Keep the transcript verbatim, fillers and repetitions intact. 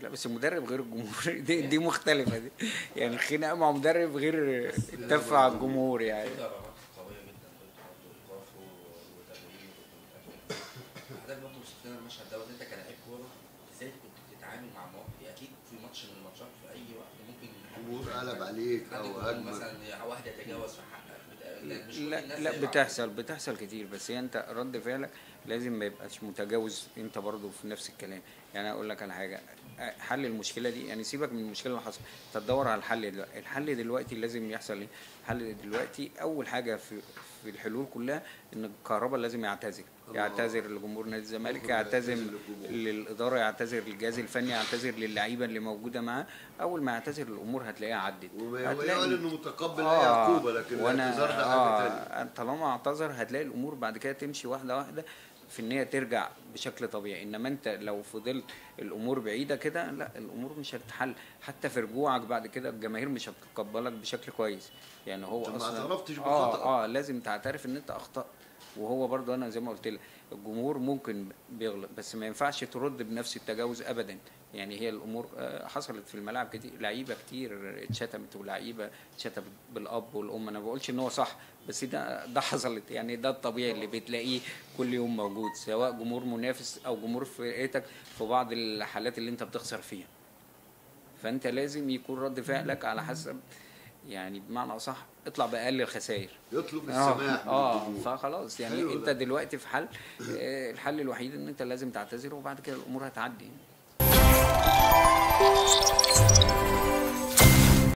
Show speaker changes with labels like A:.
A: لا بس المدرب غير الجمهور دي, دي مختلفه دي. يعني الخناقه مع مدرب غير التف على الجمهور يعني.
B: قويه جدا ضد ايقاف وتغيير حضرتك برضه وصفت لنا المشهد دوت. انت كلاعب كوره ازاي كنت بتتعامل مع مواقف؟ اكيد في ماتش من الماتشات في اي وقت ممكن
C: الجمهور قلب عليك او هجمه
B: مثلا واحد يتجاوز في حقك.
A: لا لا بتحصل بتحصل كتير، بس هي انت رد فعلك لازم ما يبقاش متجاوز انت برضو في نفس الكلام. يعني اقول لك على حاجه، حل المشكله دي يعني سيبك من المشكله اللي حصلت، تدور على الحل دلوقتي. الحل دلوقتي لازم يحصل ايه؟ الحل دلوقتي اول حاجه في في الحلول كلها ان الكهرباء لازم يعتذر، يعتذر لجمهور نادي الزمالك، يعتذر للاداره، يعتذر للجهاز الفني، يعتذر للعيبه اللي موجوده معاه. اول ما يعتذر الامور هتلاقيها عدت.
C: ويقول انه متقبل اي عقوبه، لكن الاعتذار ده حاجه ثانيه.
A: طالما اعتذر هتلاقي الامور بعد كده تمشي واحده واحده في ان هي ترجع بشكل طبيعي. انما انت لو فضلت الامور بعيده كده لا الامور مش هتتحل. حتى في رجوعك بعد كده الجماهير مش هتتقبلك بشكل كويس. يعني هو
C: اصلا
A: ما
C: اعترفتش
A: بخطأ. اه اه لازم تعترف ان انت اخطأت. وهو برضه انا زي ما قلت لك الجمهور ممكن بيغلط، بس ما ينفعش ترد بنفس التجاوز ابدا. يعني هي الامور حصلت في الملعب كتير، لعيبه كتير اتشتمت ولاعيبه اتشتمت بالاب والام. انا ما بقولش ان هو صح، بس ده ده حصلت. يعني ده الطبيعي اللي بتلاقيه كل يوم موجود، سواء جمهور منافس او جمهور فرقتك في بعض الحالات اللي انت بتخسر فيها. فانت لازم يكون رد فعلك على حسب، يعني بمعنى اصح اطلع باقل الخسائر،
C: يطلب السماح.
A: اه فخلاص يعني انت ده. دلوقتي في حل، الحل الوحيد ان انت لازم تعتذر وبعد كده الامور هتعدي.